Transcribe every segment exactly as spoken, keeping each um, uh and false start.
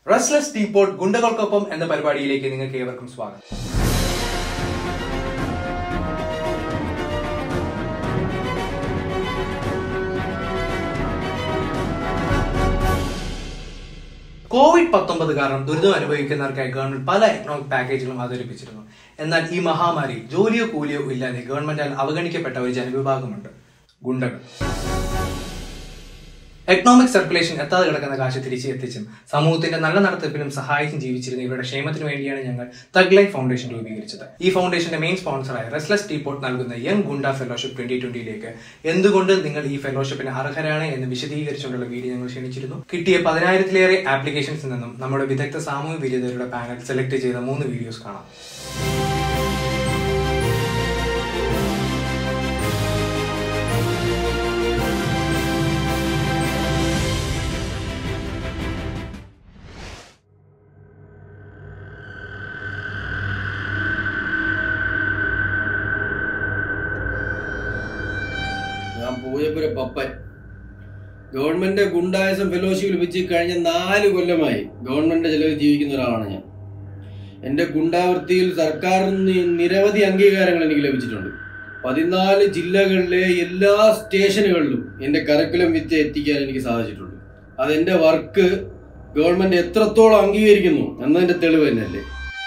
Restless teapot ഗുണ്ടകൾക്കൊപ്പം എന്ന പരിപാടിയിലേക്ക് നിങ്ങൾക്ക് ഏവർക്കും സ്വാഗതം. കോവിഡ് പത്തൊമ്പത് കാരണം ദുരിതം അനുഭവിക്കുന്നവർക്കായി ഗവൺമെന്റ് പല എക്കണോമിക് പാക്കേജുകളും അവതരിപ്പിച്ചിരുന്നു. എന്നാൽ ഈ മഹാമാരി ജോലിയോ കൂലിയോ ഇല്ലാതെ ഗവൺമെന്റാൽ അവഗണിക്കപ്പെട്ട ഒരു ജനവിഭാഗമുണ്ട്, ഗുണ്ടകൾ. എക്കണോമിക് സർക്കുലേഷൻ എത്താതെ കിടക്കുന്ന കാശ് തിരിച്ച് എത്തിച്ചും സമൂഹത്തിന്റെ നല്ല നടത്തിപ്പിനും സഹായിച്ചും ജീവിച്ചിരുന്ന ഇവരുടെ ക്ഷേമത്തിന് വേണ്ടിയാണ് ഞങ്ങൾ തഗ് ലൈഫ് ഫൗണ്ടേഷൻ രൂപീകരിച്ചത്. ഈ ഫൗണ്ടേഷന്റെ മെയിൻ സ്പോൺസറായ റെസ്റ്റ്ലെസ് ടീപോട്ട് നൽകുന്ന യങ് ഗുണ്ട ഫെലോഷിപ്പ് ട്വന്റി ട്വന്റിയിലേക്ക് എന്തുകൊണ്ട് നിങ്ങൾ ഈ ഫെലോഷിപ്പിന് അർഹരാണ് എന്ന് വിശദീകരിച്ചുകൊണ്ടുള്ള വീഡിയോ ഞങ്ങൾ ക്ഷണിച്ചിരുന്നു. കിട്ടിയ പതിനായിരത്തിലേറെ ആപ്ലിക്കേഷൻസിൽ നിന്നും നമ്മുടെ വിദഗ്ധ സാമൂഹ്യ വിരുദ്ധരുടെ പാനൽ സെലക്ട് ചെയ്ത മൂന്ന് വീഡിയോസ് കാണാം. പൂജപ്പുര പപ്പൻ ഗവൺമെന്റ് ഗുണ്ടായസം ഫെലോഷിപ്പ് ലഭിച്ച് കഴിഞ്ഞ നാല് കൊല്ലമായി ഗവൺമെന്റ് ചെലവ് ജീവിക്കുന്ന ഒരാളാണ് ഞാൻ. എൻ്റെ ഗുണ്ടാവൃത്തിയിൽ സർക്കാരിൽ നിന്ന് നിരവധി അംഗീകാരങ്ങൾ എനിക്ക് ലഭിച്ചിട്ടുണ്ട്. പതിനാല് ജില്ലകളിലെ എല്ലാ സ്റ്റേഷനുകളിലും എൻ്റെ കറിക്കുലം വിറ്റ് എത്തിക്കാൻ എനിക്ക് സാധിച്ചിട്ടുണ്ട്. അതെൻ്റെ വർക്ക് ഗവൺമെന്റ് എത്രത്തോളം അംഗീകരിക്കുന്നു എന്നതിൻ്റെ തെളിവ് തന്നെയല്ലേ.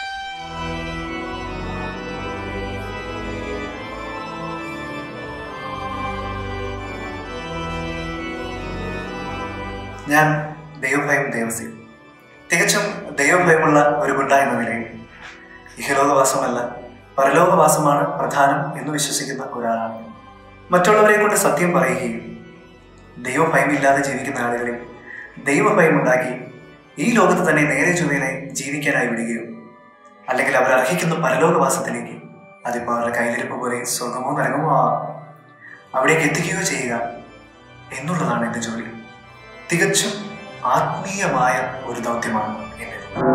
ഞാൻ ദൈവഭയം ദേവസി, തികച്ചും ദൈവഭയമുള്ള ഒരു ഗുണ്ട എന്ന നിലയിൽ ഇഹലോകവാസമല്ല പരലോകവാസമാണ് പ്രധാനം എന്ന് വിശ്വസിക്കുന്ന ഒരാളാണ്. മറ്റുള്ളവരെ കൊണ്ട് സത്യം പറയുകയും ദൈവഭയമില്ലാതെ ജീവിക്കുന്ന ആളുകളിൽ ദൈവഭയമുണ്ടാക്കി ഈ ലോകത്ത് തന്നെ നേരെ ചൊവ്വേനെ ജീവിക്കാനായി വിടുകയോ അല്ലെങ്കിൽ അവർ അർഹിക്കുന്ന പരലോകവാസത്തിലേക്ക്, അതിപ്പോൾ അവരുടെ കയ്യിലിരിപ്പ് പോലെ സ്വർഗമോ നരകമോ ആവാം, അവിടേക്ക് എത്തിക്കുകയോ ചെയ്യുക എന്നുള്ളതാണ് എൻ്റെ ജോലി. തികച്ചും ആത്മീയമായ ഒരു ദൗത്യമാണ് എൻ്റെ.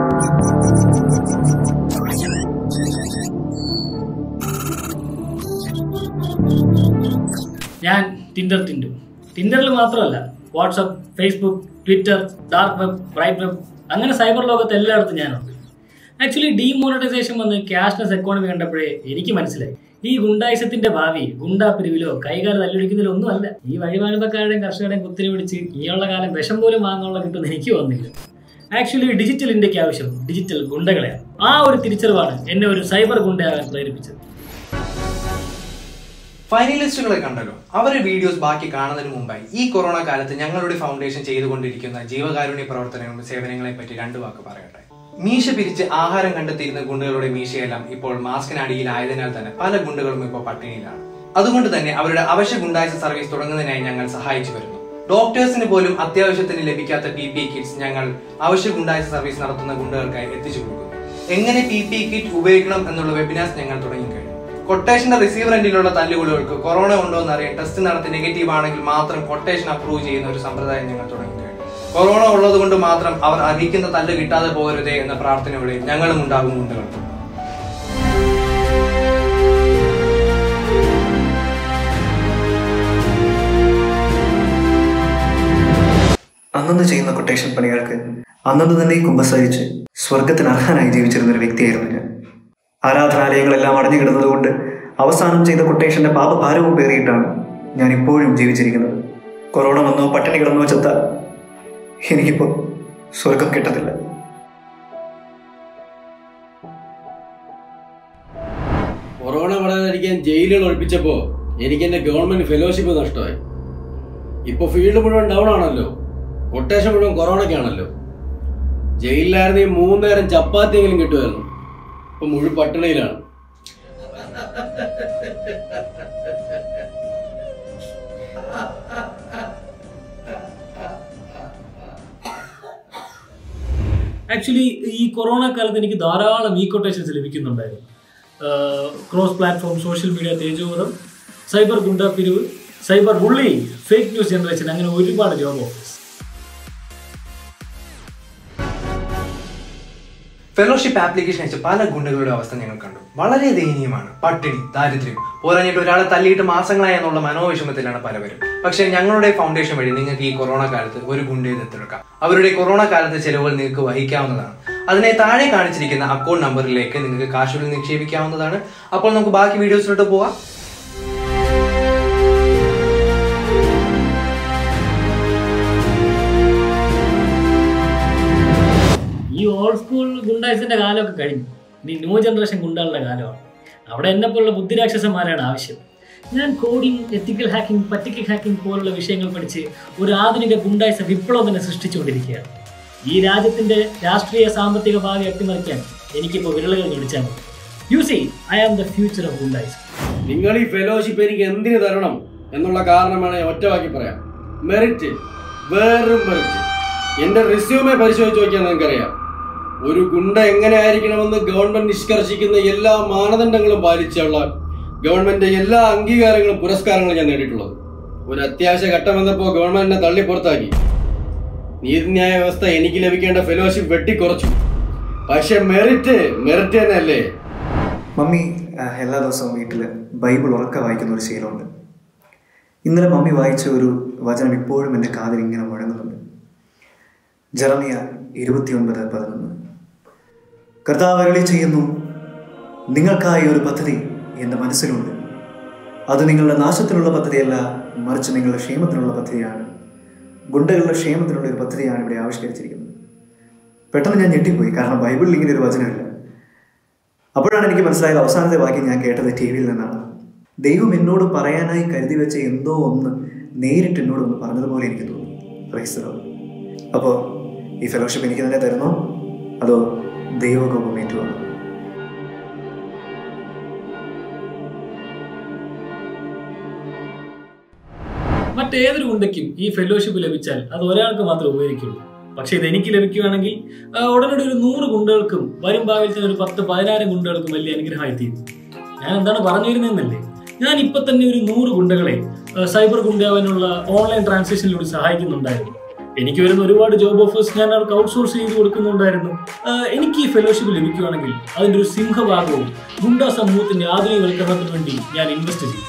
ഞാൻ ടിൻഡർ ടിൻഡു. ടിൻഡറിൽ മാത്രമല്ല, WhatsApp, Facebook, Twitter, dark web, bright web, അങ്ങനെ സൈബർ ലോകത്ത് എല്ലായിടത്തും ഞാനുണ്ട്. ആക്ച്വലി ഡീമോണിറ്റൈസേഷൻ വന്ന് ക്യാഷ്ലെസ് എക്കോണമി കണ്ടപ്പോഴേ എനിക്ക് മനസ്സിലായി, ഈ ഗുണ്ടായിസത്തിന്റെ ഭാവി ഗുണ്ടാ പിരിവിലോ കൈകാല തല്ലൊടിക്കുന്നതിലോ ഒന്നുമല്ല. ഈ വഴിവാണിപ്പക്കാരുടെയും കർഷകരുടെയും കുത്തിരി പിടിച്ച് ഇനിയുള്ള കാലം വിഷം പോലും വാങ്ങാനുള്ള കിട്ടുമെന്ന് എനിക്ക് വന്നില്ല. ആക്ച്വലി ഡിജിറ്റൽ ഇന്ത്യക്ക് ആവശ്യം ഡിജിറ്റൽ ഗുണ്ടകളെയാണ്. ആ ഒരു തിരിച്ചറിവാണ് എന്നെ ഒരു സൈബർ ഗുണ്ടയാകാൻ പ്രേരിപ്പിച്ചത്. ഫൈനലിസ്റ്റുകളെ കണ്ടല്ലോ, അവരുടെ വീഡിയോസ് ബാക്കി കാണുന്നതിന് മുമ്പായി ഈ കൊറോണ കാലത്ത് ഞങ്ങളുടെ ഫൗണ്ടേഷൻ ചെയ്തുകൊണ്ടിരിക്കുന്ന ജീവകാരുണ്യ പ്രവർത്തനങ്ങളും സേവനങ്ങളെ പറ്റി രണ്ടു വാക്ക് പറയട്ടെ. മീശ പിരിച്ച് ആഹാരം കണ്ടെത്തിയിരുന്ന ഗുണ്ടകളുടെ മീശയെല്ലാം ഇപ്പോൾ മാസ്കിനടിയിലായതിനാൽ തന്നെ പല ഗുണ്ടകളും ഇപ്പോൾ പട്ടിണിയിലാണ്. അതുകൊണ്ട് തന്നെ അവരുടെ അവശ്യ ഗുണ്ടായസ സർവീസ് തുടങ്ങുന്നതിനായി ഞങ്ങൾ സഹായിച്ചു വരുന്നു. ഡോക്ടേഴ്സിന് പോലും അത്യാവശ്യത്തിന് ലഭിക്കാത്ത പി പി കിറ്റ്സ് ഞങ്ങൾ അവശ്യ ഗുണ്ടായസ സർവീസ് നടത്തുന്ന ഗുണ്ടകൾക്കായി എത്തിച്ചു കൊടുക്കുന്നു. എങ്ങനെ പി പി കിറ്റ് ഉപയോഗിക്കണം എന്നുള്ള വെബിനാർസ് ഞങ്ങൾ തുടങ്ങിക്കഴിഞ്ഞു. കൊട്ടേഷന്റെ റിസീവർ എൻഡിലുള്ള തല്ലുകൊള്ളുകൾക്ക് കൊറോണ ഉണ്ടോ എന്ന് അറിയാൻ ടെസ്റ്റ് നടത്തി നെഗറ്റീവ് ആണെങ്കിൽ മാത്രം കൊട്ടേഷൻ അപ്രൂവ് ചെയ്യുന്ന ഒരു സമ്പ്രദായം ഞങ്ങൾ തുടങ്ങിക്കഴിഞ്ഞു. കൊറോണ ഉള്ളത് കൊണ്ട് മാത്രം അവർ അർഹിക്കുന്ന തല്ല് കിട്ടാതെ പോകരുതേ എന്ന പ്രാർത്ഥനയോടെ ഞങ്ങളും ഉണ്ടാകും ഗുണ്ടകൾ. അന്നു ചെയ്യുന്ന കൊട്ടേഷൻ പണികൾക്ക് അന്നു തന്നെ കുമ്പസാരിച്ച് സ്വർഗത്തിന് അർഹനായി ജീവിച്ചിരുന്ന ഒരു വ്യക്തിയായിരുന്നു ഞാൻ. ആരാധനാലയങ്ങളെല്ലാം അടഞ്ഞു കിടന്നത് കൊണ്ട് അവസാനം ചെയ്ത കൊട്ടേഷന്റെ പാപഭാരവും പേറിയിട്ടാണ് ഞാൻ ഇപ്പോഴും ജീവിച്ചിരിക്കുന്നത്. കൊറോണ വന്നോ പട്ടിണി കിടന്നോ ചത്ത എനിക്കിപ്പോ സ്വർഗം കിട്ടത്തില്ല. കൊറോണ പടാതിരിക്കാൻ ജയിലുകൾ ഒഴിപ്പിച്ചപ്പോ എനിക്ക് എന്റെ ഗവൺമെന്റ് ഫെലോഷിപ്പ് നഷ്ടമായി. ഇപ്പൊ ഫീൽഡ് മുഴുവൻ ഡൗൺ ആണല്ലോ, കൊട്ടേഷൻ മുഴുവൻ കൊറോണയ്ക്കാണല്ലോ. ജയിലിലായിരുന്നെങ്കിൽ മൂന്ന് നേരം ചപ്പാത്തിയെങ്കിലും കിട്ടുമായിരുന്നു. ഇപ്പൊ മുഴുവൻ പട്ടിണിയിലാണ്. ആക്ച്വലി ഈ കൊറോണ കാലത്ത് എനിക്ക് ധാരാളം ഈ കൊട്ടേഷൻസ് ലഭിക്കുന്നുണ്ടായിരുന്നു. ക്രോസ് പ്ലാറ്റ്ഫോം, സോഷ്യൽ മീഡിയ തേജോവധം, സൈബർ ഗുണ്ടാ പിരിവ്, cyber bullying, fake news generation, അങ്ങനെ ഒരുപാട് ജോബ് ഓഫേഴ്സ്. ഫെലോഷിപ്പ് ആപ്ലിക്കേഷൻ അയച്ച പല ഗുണ്ടകളുടെ അവസ്ഥ ഞങ്ങൾ കണ്ടു. വളരെ ദയനീയമാണ്. പട്ടിണി, ദാരിദ്ര്യം, പോരാഞ്ഞിട്ട് ഒരാളെ തല്ലിയിട്ട് മാസങ്ങളായി എന്നുള്ള മനോവിഷമത്തിലാണ് പലവരും. പക്ഷേ ഞങ്ങളുടെ ഫൗണ്ടേഷൻ വഴി നിങ്ങൾക്ക് ഈ കൊറോണ കാലത്ത് ഒരു ഗുണ്ടയെ ദത്തെടുക്കാം. അവരുടെ കൊറോണ കാലത്തെ ചെലവുകൾ നിങ്ങൾക്ക് വഹിക്കാവുന്നതാണ്. അതിനെ താഴെ കാണിച്ചിരിക്കുന്ന അക്കൗണ്ട് നമ്പറിലേക്ക് നിങ്ങൾക്ക് കാശുകൾ നിക്ഷേപിക്കാവുന്നതാണ്. അപ്പോൾ നമുക്ക് ബാക്കി വീഡിയോസിലോട്ട് പോവാം. ഈ ഓൾഡ് സ്കൂൾ ഗുണ്ടായ്സിന്റെ കാലമൊക്കെ കഴിഞ്ഞു. ഇനി ന്യൂ ജനറേഷൻ ഗുണ്ടകളുടെ കാലമാണ്. അവിടെ എന്നെപ്പോലുള്ള ബുദ്ധിരാക്ഷസന്മാരാണ് ആവശ്യം. ഞാൻ കോഡിംഗ്, എത്തിക്കൽ ഹാക്കിംഗ്, പറ്റിക്കൽ ഹാക്കിംഗ് പോലുള്ള വിഷയങ്ങൾ പഠിച്ച് ഒരു ആധുനിക ഗുണ്ടായ്സ വിപ്ലവം തന്നെ സൃഷ്ടിച്ചുകൊണ്ടിരിക്കുകയാണ്. ഈ രാജ്യത്തിന്റെ രാഷ്ട്രീയ സാമ്പത്തിക ഭാവി അട്ടിമറിക്കാൻ എനിക്കിപ്പോൾ വിരലുകൾ ഞൊടിച്ചാൽ മതി. You see, I am the future of goondas. നിങ്ങൾ ഈ ഫെലോഷിപ്പ് എനിക്ക് എന്തിനു തരണം എന്നുള്ള കാരണമാണ് ഞാൻ ഒറ്റവാക്കി പറയാം. മെറിറ്റ്, വെറും മെറിറ്റ്. എന്റെ റിസ്യൂമെ പരിശോധിച്ച് നോക്കിയാൽ നിങ്ങൾക്കറിയാം. ഒരു ഗുണ്ട എങ്ങനെ ആയിരിക്കണമെന്ന് ഗവൺമെന്റ് നിഷ്കർഷിക്കുന്ന എല്ലാ മാനദണ്ഡങ്ങളും പാലിച്ചുള്ള ഗവൺമെന്റ് എല്ലാ അംഗീകാരങ്ങളും പുരസ്കാരങ്ങളും ഞാൻ നേടിയിട്ടുള്ളത്. ഒരു അത്യാവശ്യ ഘട്ടം വന്നപ്പോൾ ഗവൺമെന്റിനെ തള്ളി പുറത്താക്കി. നീതിന്യായ വ്യവസ്ഥ എനിക്ക് ലഭിക്കേണ്ട ഫെലോഷിപ്പ് വെട്ടിക്കുറച്ചു. പക്ഷെ മെറിറ്റ് മെറിറ്റ് തന്നെ അല്ലേ? മമ്മി എല്ലാ ദിവസവും വീട്ടിൽ ബൈബിൾ ഉറക്കെ വായിക്കുന്ന ഒരു ശീലമുണ്ട്. ഇന്നലെ മമ്മി വായിച്ച ഒരു വചനം ഇപ്പോഴും എൻ്റെ കാതിൽ ഇങ്ങനെ മുഴങ്ങുന്നുണ്ട്. ജെറമിയ ഇരുപത്തിയൊൻപത് പതിനൊന്ന്. കർത്താവ് അരുളി ചെയ്യുന്നു, നിങ്ങൾക്കായി ഒരു പദ്ധതി എൻ്റെ മനസ്സിലുണ്ട്. അത് നിങ്ങളുടെ നാശത്തിനുള്ള പദ്ധതിയല്ല, മറിച്ച് നിങ്ങളുടെ ക്ഷേമത്തിനുള്ള പദ്ധതിയാണ്. ഗുണ്ടകളുടെ ക്ഷേമത്തിനുള്ള ഒരു പദ്ധതിയാണ് ഇവിടെ ആവിഷ്കരിച്ചിരിക്കുന്നത്. പെട്ടെന്ന് ഞാൻ ഞെട്ടിപ്പോയി, കാരണം ബൈബിളിൽ ഇങ്ങനെ ഒരു വചനമില്ല. അപ്പോഴാണ് എനിക്ക് മനസ്സിലായത്, അവസാനത്തെ വാക്യം ഞാൻ കേട്ടത് ടി വിയിൽ നിന്നാണ്. ദൈവം എന്നോട് പറയാനായി കരുതി വെച്ച എന്തോ ഒന്ന് നേരിട്ട് എന്നോട് ഒന്ന് പറഞ്ഞതുപോലെ എനിക്ക് തോന്നി. Praise the Lord. അപ്പോൾ ഈ ഫെലോഷിപ്പ് എനിക്ക് തന്നെ തരുന്നോ അതോ ദൈവകോപം ഏറ്റുവാണോ? മറ്റേതൊരു ഗുണ്ടയ്ക്കും ഈ ഫെലോഷിപ്പ് ലഭിച്ചാൽ അത് ഒരാൾക്ക് മാത്രമേ ഉപകരിക്കുള്ളൂ. പക്ഷെ ഇത് എനിക്ക് ലഭിക്കുകയാണെങ്കിൽ ഉടനടി ഒരു നൂറ് ഗുണ്ടകൾക്കും വരും ഭാവിയിൽ തന്നെ ഒരു പത്ത് പതിനായിരം ഗുണ്ടകൾക്കും വലിയ അനുഗ്രഹമായി തീരും. ഞാൻ എന്താണ് പറഞ്ഞു വരുന്നതെന്നല്ലേ, ഞാൻ ഇപ്പൊ തന്നെ ഒരു നൂറ് ഗുണ്ടകളെ സൈബർ ഗുണ്ടയാവാനുള്ള ഓൺലൈൻ ട്രാൻസാക്ഷനിലൂടെ സഹായിക്കുന്നുണ്ടായിരുന്നു. എനിക്ക് വരുന്ന ഒരുപാട് ജോബ് ഓഫേഴ്സ് ഞാൻ അവർക്ക് ഔട്ട്സോഴ്സ് ചെയ്ത് കൊടുക്കുന്നുണ്ടായിരുന്നു. എനിക്ക് ഈ ഫെലോഷിപ്പ് ലഭിക്കുകയാണെങ്കിൽ അതിൻ്റെ ഒരു സിംഹഭാഗവും ഗുണ്ട സമൂഹത്തിന്റെ ആധുനികവൽക്കരണത്തിന് വേണ്ടി ഞാൻ ഇൻവെസ്റ്റ് ചെയ്യും.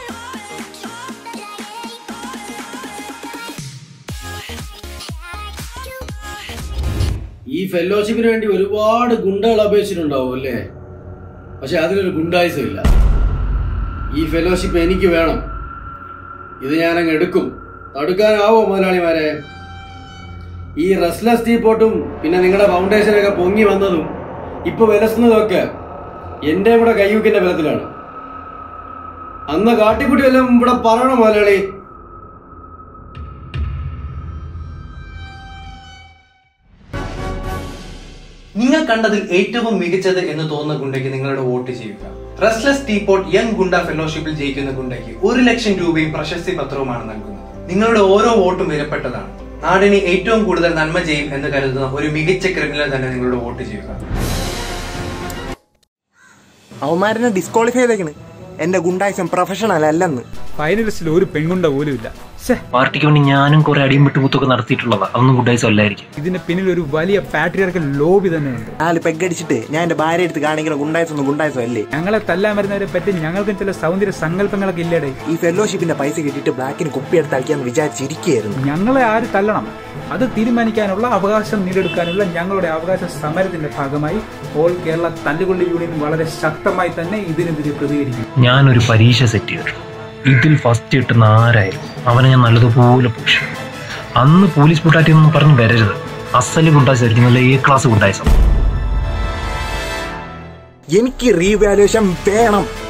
ഈ ഫെലോഷിപ്പിന് വേണ്ടി ഒരുപാട് ഗുണ്ടകൾ അപേക്ഷിച്ചിട്ടുണ്ടാവും അല്ലേ? പക്ഷെ അതിലൊരു ഗുണ്ടായുസം ഇല്ല. ഈ ഫെലോഷിപ്പ് എനിക്ക് വേണം. ഇത് ഞാനങ്ങ് എടുക്കും. തടുക്കാനാവോ മുതലാളിമാരെ? ഈ റെസ്ലെസ് ടീപോട്ടും പിന്നെ നിങ്ങളുടെ ഫൗണ്ടേഷനൊക്കെ പൊങ്ങി വന്നതും ഇപ്പൊ വിലസുന്നതൊക്കെ എന്റെ ഇവിടെ കയ്യൂക്കിന്റെ ബലത്തിലാണ്. അന്ന് കാട്ടിക്കുട്ടി വല്ലതും ഇവിടെ പറയണം മുതലാളി. നിങ്ങൾ കണ്ടതിൽ ഏറ്റവും മികച്ചത് എന്ന് തോന്നുന്ന ഗുണ്ടയ്ക്ക് നിങ്ങളുടെ വോട്ട് ചെയ്യുക. റെസ്ലെസ് ടീപോട്ട് യങ് ഗുണ്ട ഫെലോഷിപ്പിൽ ജയിക്കുന്ന ഗുണ്ടയ്ക്ക് ഒരു ലക്ഷം രൂപയും പ്രശസ്തി പത്രവുമാണ് നൽകുന്നത്. നിങ്ങളുടെ ഓരോ വോട്ടും വിലപ്പെട്ടതാണ്. നാടിന് ഏറ്റവും കൂടുതൽ നന്മ ചെയ്യും എന്ന് കരുതുന്ന ഒരു മികച്ച ക്രിമിനൽ തന്നെ നിങ്ങളുടെ വോട്ട് ചെയ്യുക. അവന്മാരെ ഡിസ്ക്വാളിഫൈ ചെയ്തേക്കണ്. എന്റെ ഗുണ്ടായിസം പ്രൊഫഷണൽ അല്ലെന്ന്. ഫൈനലിസ്റ്റിൽ ഒരു പെൺഗുണ്ട പോലും ഇല്ല. പാർട്ടിക്ക് വേണ്ടി ഞാനും കുറെ അടിയും വിട്ടുകൂത്തൊക്കെ നടത്തിയിട്ടുള്ളതാ. അതൊന്നും ഗുണ്ടായിസം അല്ലായിരിക്കും. ഇതിന്റെ പിന്നിൽ ഒരു വലിയ പാട്രിയാർക്കൽ ലോബി തന്നെയുണ്ട്. നാല് പെഗടിച്ചിട്ട് ഞാൻ എന്റെ ഭാര്യ എടുത്ത് കാണിക്കുന്ന ഗുണ്ടായിസം ഒന്നും ഗുണ്ടായിസം അല്ലേ? ഞങ്ങളെ തല്ലാൻ വരുന്നവരെ പറ്റി ഞങ്ങൾക്കും ചില സൗന്ദര്യ സങ്കല്പങ്ങളൊക്കെ ഇല്ലേടെ. ഈ ഫെലോഷിപ്പിന്റെ പൈസ കിട്ടിയിട്ട് ബ്ലാക്കിന് കുപ്പിയെടുത്ത് അടിക്കാന്ന് വിചാരിച്ചിരിക്കുകയായിരുന്നു. ഞങ്ങളെ ആര് തല്ലണം അത് തീരുമാനിക്കാനുള്ള അവകാശം നേടിയെടുക്കാനുള്ള ഞങ്ങളുടെ അവകാശ സമരത്തിന്റെ ഭാഗമായി ഓൾ കേരള തല്ലുകൊള്ളി യൂണിയൻ വളരെ ശക്തമായി തന്നെ ഇതിനെതിരെ പ്രതികരിക്കും. ഞാനൊരു പരീക്ഷ സെറ്റ് ചെയ്തിട്ടുണ്ട്. ഇതിൽ ഫസ്റ്റ് കിട്ടുന്ന ആരായാലും അവനെ ഞാൻ നല്ലതുപോലെ പുഷ്. അന്ന് പോലീസ് കൂട്ടാറ്റി ഒന്നും പറഞ്ഞ് വരരുത്. അസല് ഗുണ്ടായിസായിരിക്കും, നല്ല എ ക്ലാസ് ഗുണ്ടായിസം. എനിക്ക് റീവാലുവേഷൻ വേണം.